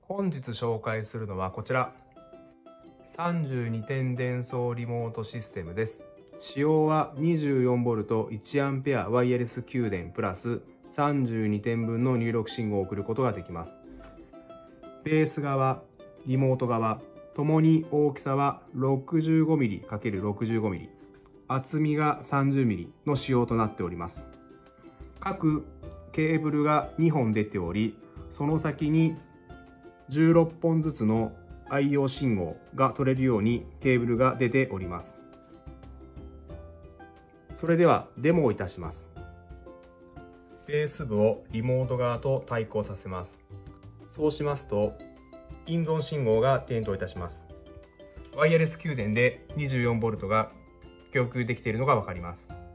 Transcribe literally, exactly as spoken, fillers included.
本日紹介するのはこちら、さんじゅうにてん伝送リモートシステムです。使用は にじゅうよんボルトいちアンペア ワイヤレス給電プラスさんじゅうにてんぶんの入力信号を送ることができます。ベース側、リモート側、ともに大きさは ろくじゅうごミリかけるろくじゅうごミリ、厚みが さんじゅうミリの仕様となっております。各ケーブルがにほん出ており、その先にじゅうろっぽんずつの愛用信号が取れるようにケーブルが出ております。それではデモをいたします。ベース部をリモート側と対抗させます。そうしますと、インゾン信号が点灯いたします。ワイヤレス給電で にじゅうよんボルトが供給できているのがわかります。